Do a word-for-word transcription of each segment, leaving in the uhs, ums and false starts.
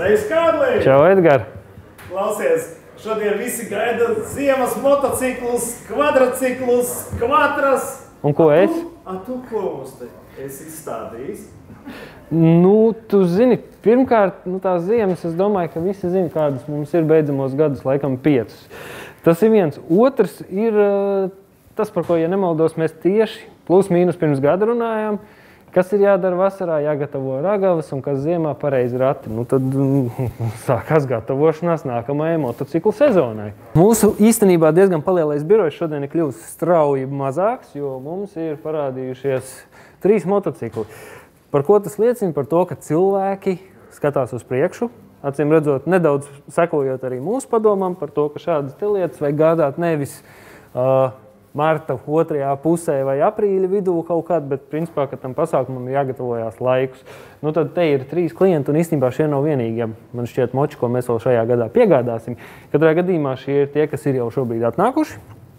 Sveiks, Kārli! Čau, Edgar! Klausies, šodien visi gaida ziemas motociklus, kvadraciklus, kvatras. Un ko es? A tu ko mums te esi izstādījis? Nu, tu zini, pirmkārt, nu tās ziemas, es domāju, ka visi zina, kādas mums ir beidzamos gadus, laikam piecus. Tas ir viens. Otrs ir tas, par ko, ja nemaldos, mēs tieši plus mīnus pirms gada runājām, kas ir jādara vasarā, jāgatavo ragavas un kas ziemā pareizi rati. Nu, tad sākās gatavošanās nākamajai motociklu sezonai. Mūsu īstenībā diezgan palielais birojs šodien ir kļuvis strauji mazāks, jo mums ir parādījušies trīs motocikli. Par ko tas liecina? Par to, ka cilvēki skatās uz priekšu, acīm redzot, nedaudz sekojot arī mūsu padomam par to, ka šādas te lietas vajag gādāt nevis uh, marta otrajā pusē vai aprīļa vidū kaut kādu, bet principā, ka tam pasākumam ir jāgatavojās laikus. Nu, tad te ir trīs klienti, un īstenībā šie nav vienīgie, man šķiet, moči, ko mēs vēl šajā gadā piegādāsim. Katrā gadījumā šie ir tie, kas ir jau šobrīd atnākuši.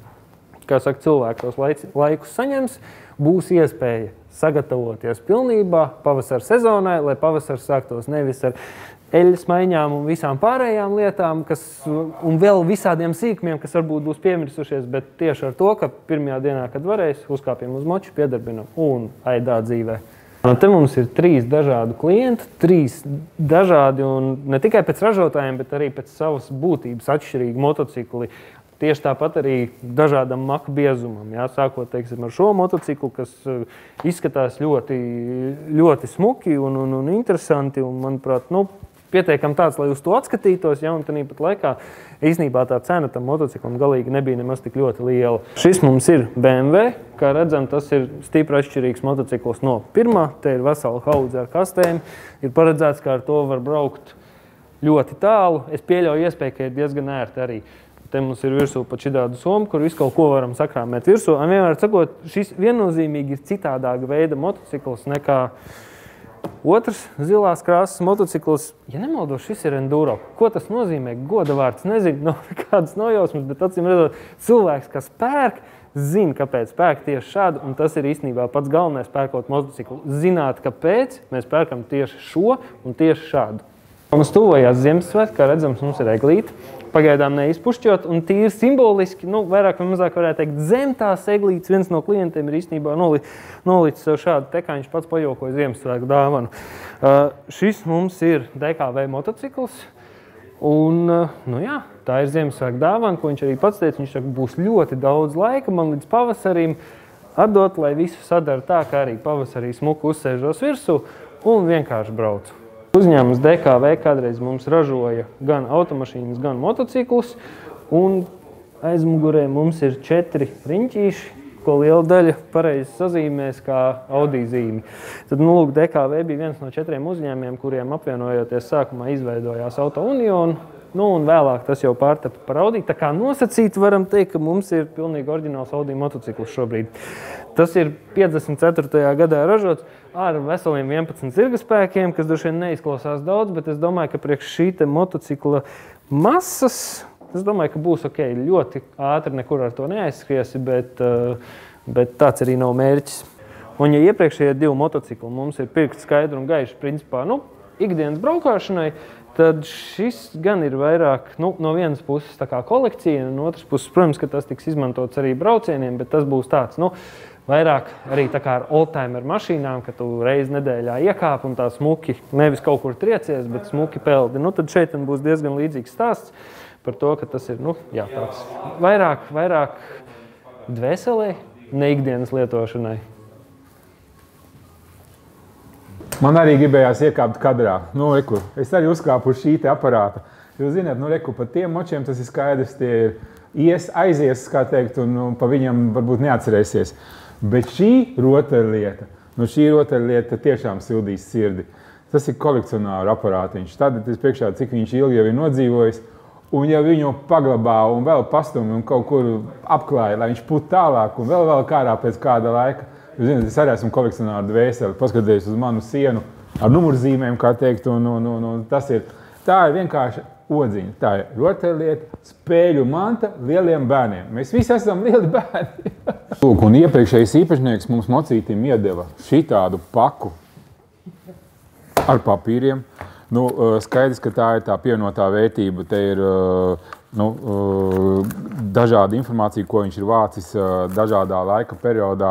Kā saka, cilvēki tos laikus saņems, būs iespēja sagatavoties pilnībā pavasara sezonai, lai pavasars sāktos nevis ar eļas maiņām un visām pārējām lietām, kas, un vēl visādiem sīkumiem, kas varbūt būs piemirsušies, bet tieši ar to, ka pirmajā dienā, kad varēs, uzkāpjam uz moču, piedarbinam un aidā dzīvē. Un te mums ir trīs dažādu klientu, trīs dažādi un ne tikai pēc ražotājiem, bet arī pēc savas būtības atšķirīgi motocikli. Tieši tāpat arī dažādam maku biezumam. Jā, sākot, teiksim, ar šo motociklu, kas izskatās ļoti, ļoti smuki un, un, un interesanti. Un, manuprāt, nu, pietiekam tāds, lai uz to atskatītos, ja, un tāpat laikā īstenībā tā cena tam motociklam galīgi nebija nemaz tik ļoti liela. Šis mums ir B M W. Kā redzam, tas ir stipri atšķirīgs motocikls no pirmā. Te ir vesela haudze ar kastēm. Ir paredzēts, ka ar to var braukt ļoti tālu. Es pieļauju iespēju, ka ir diezgan ērti arī. Te mums ir virsū pat šitādu somu, kur visu kaut ko varam sakrāmēt virsū. Un vienmēr sakot, šis viennozīmīgi ir citādāka veida motocikls nekā otrs zilās krāsas motocikls. Ja nemaldos, šis ir enduro. Ko tas nozīmē? Goda vārds nezinu, nav nekādas nojausmas, bet acīm redzot, cilvēks, kas pērk, zina, kāpēc pērk tieši šādu, un tas ir īstenībā pats galvenais pērkot motociklu. Zināt, kāpēc mēs pērkam tieši šo un tieši šādu. Mums tuvojās Ziemassvētki, kā redzams, mums ir eglīte. Pagaidām neizpušķot, un tīri simboliski, nu, vairāk vai mazāk varētu teikt, zem tās eglītes viens no klientiem ir īstenībā nolicis sev šādu te, kā viņš pats pajokoja Ziemassvētku dāvanu. Uh, šis mums ir D K V motocikls, un, uh, nu jā, tā ir Ziemassvētku dāvana, ko viņš arī pats teica, viņš saka, būs ļoti daudz laika man līdz pavasarim atdot, lai visu sadara tā, kā arī pavasarī smuku uzsēžos virsū un vienkārši braucu. Uzņēmums D K V kādreiz mums ražoja gan automašīnas, gan motociklus, un aizmugurē mums ir četri riņķīši, ko liela daļa pareizi sazīmēs kā Audi zīmi. Tad, nu, lūk, D K V bija viens no četriem uzņēmumiem, kuriem apvienojoties sākumā izveidojās Auto Union, nu, un vēlāk tas jau pārtapa par Audi. Tā kā nosacīt varam teikt, ka mums ir pilnīgi oriģināls Audi motocikls šobrīd. Tas ir piecdesmit ceturtajā gadā ražots ar veseliem vienpadsmit zirgaspēkiem, kas droši vien neizklausās daudz, bet es domāju, ka priekš šī te motocikla masas, es domāju, ka būs ok, ļoti ātri nekur ar to neaizskriesi, bet, bet tāds arī nav mērķis. Un ja iepriekšējie divi motocikli mums ir pirkt skaidri un gaiši, principā, nu, ikdienas braukāšanai, tad šis gan ir vairāk, nu, no vienas puses tā kā kolekcija, un otras puses, protams, ka tas tiks izmantots arī braucieniem, bet tas būs tāds, nu, vairāk arī tā kā ar oldtimer mašīnām, ka tu reizi nedēļā iekāp un tā smuki nevis kaut kur triecies, bet smuki peldi. Nu, tad šeit būs diezgan līdzīgs stāsts par to, ka tas ir, nu, jā, tāds vairāk, vairāk dvēselē, ne ikdienas lietošanai. Man arī gribējās iekāpt kadrā. Nu, reku, es arī uzkāpu uz šī te aparāta. Jūs zināt, nu, reku, par tiem močiem tas ir skaidrs, tie ir ies, aizies, kā teikt, un, un pa viņam varbūt neatcerēsies. Bet šī rotaļlieta, nu šī rotaļlieta tiešām sildīs sirdi. Tas ir kolekcionāru aparātiņš. Tad es priekšā, cik viņš ilgi jau ir nodzīvojis, un ja viņu paglabā un vēl pastumi un kaut kur apklāja, lai viņš put tālāk un vēl vēl kārā pēc kāda laika. Jūs zināt, es arī esmu kolekcionāru dvēseli, paskaties uz manu sienu ar numurzīmēm, kā teikt, un, un, un, un tas ir, tā ir vienkārši odziņa. Tā ir rotaļlieta, spēļu manta lieliem bērniem. Mēs visi esam lieli bērni. Lūk, un iepriekšējais īpašnieks mums mocītim iedeva šitādu paku ar papīriem. Nu, skaidrs, ka tā ir tā pievienotā vērtība. Te ir nu, dažāda informācija, ko viņš ir vācis dažādā laika periodā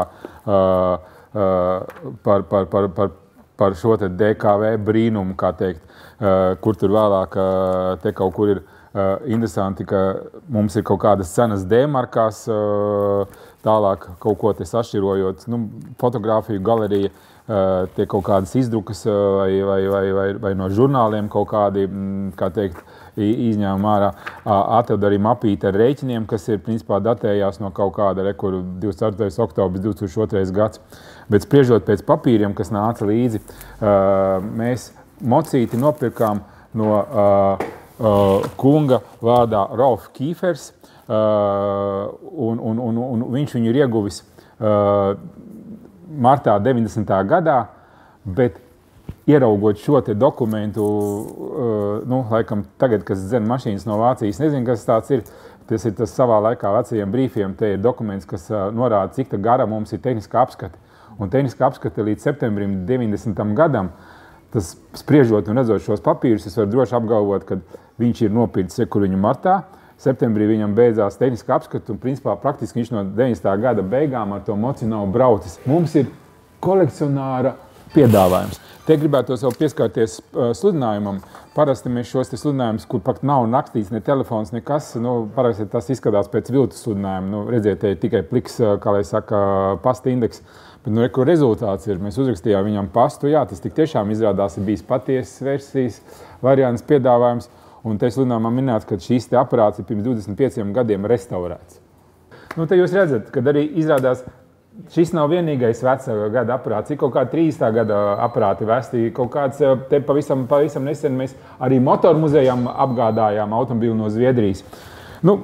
par, par, par, par, par šo te D K V brīnumu, kā teikt, kur tur vēlāk te kaut kur ir interesanti, ka mums ir kaut kādas cenas D-markās, tālāk kaut ko te sašķirojot, nu, fotografiju, galerija, tie kaut kādas izdrukas vai, vai, vai, vai, vai no žurnāliem kaut kādi, kā teikt, izņēmumi ārā. Atrod arī mapīti ar rēķiniem, kas ir principā datējās no kaut kāda rekuru divdesmit ceturtais oktobris divi tūkstoši otrais gads. Bet spriežot pēc papīriem, kas nāca līdzi, mēs mocīti nopirkām no Uh, kunga vārdā Rolf Kīfers, uh, un, un, un, un viņš viņu ir ieguvis uh, martā deviņdesmitā gadā, bet ieraugot šo te dokumentu, uh, nu, laikam tagad, kas dzen mašīnas no Vācijas, nezinu, kas tāds ir, tas ir tas savā laikā vecajiem brīfiem, te ir dokuments, kas uh, norāda, cik tā gara mums ir tehniskā apskate. Un tehniskā apskate līdz septembrim deviņdesmitam gadam, tas spriežot un redzot šos papīrus, es varu droši apgalvot, ka viņš ir nopircis iekuriņu martā, septembrī viņam beidzās tehniskā apskata un principā praktiski viņš no deviņdesmitā gada beigām ar to moci nav braucis. Mums ir kolekcionāra piedāvājums. Te gribētu vēl pieskārties uh, sludinājumam. Parasti mēs šos te sludinājumus, kur pat nav rakstīts ne telefons, nekas, nu, parasti tas izskatās pēc viltus sludinājumu. Nu, redziet, te ir tikai pliks, kā lai saka, pasta indeks. Bet, nu, ko rezultāts ir, mēs uzrakstījām viņam pastu, jā, tas tik tiešām izrādās ir bijis patiesas versijas, variants piedāvājums, un te sludinājumā minēts, ka šīs te aparāts ir pirms divdesmit pieciem gadiem restaurēts. Nu, te jūs redzat, kad arī izrādās, šis nav vienīgais vecā gada aparāts, ir kaut kādi trīsdesmitā gada aparāti vesti, kaut kāds te pavisam, pavisam nesen mēs arī motoru muzejām apgādājām automobīlu no Zviedrijas. Nu,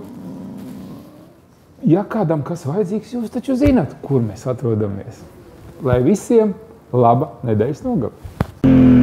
ja kādam kas vajadzīgs, jūs taču zināt, kur mēs atrodamies. Lai visiem laba nedēļas nogala.